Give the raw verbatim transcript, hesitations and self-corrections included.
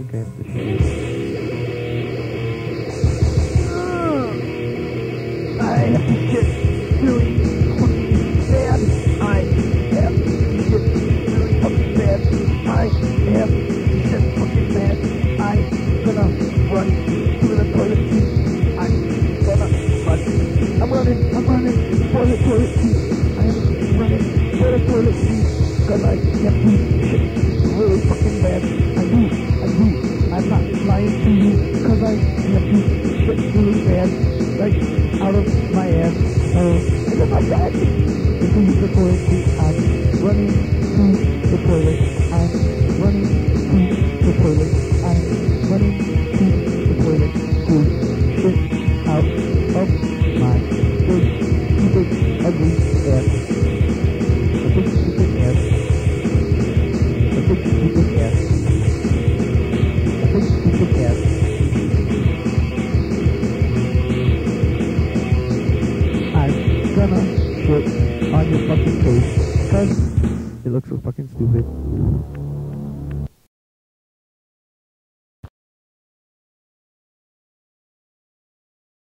think I have to shit. I have to shit really fucking bad. I have to shit really fucking bad. I have to shit fucking bad. I'm gonna run to the toilet seat. I'm gonna run. I'm running, I'm running for the toilet seat. I'm running for the toilet seat. Cause I have to shit really fucking bad. I do, I do. I'm not lying to you. Cause I have to shit really bad. Like, out of my ass, or into my bed, into the toilet seat. I'm running to the toilet. I'm running to the toilet. I'm running to the toilet to shit out of my big, stupid, ugly ass. A big, stupid ass. A big, stupid ass. A big, stupid ass. Gonna shit on your fucking face because it looks so fucking stupid.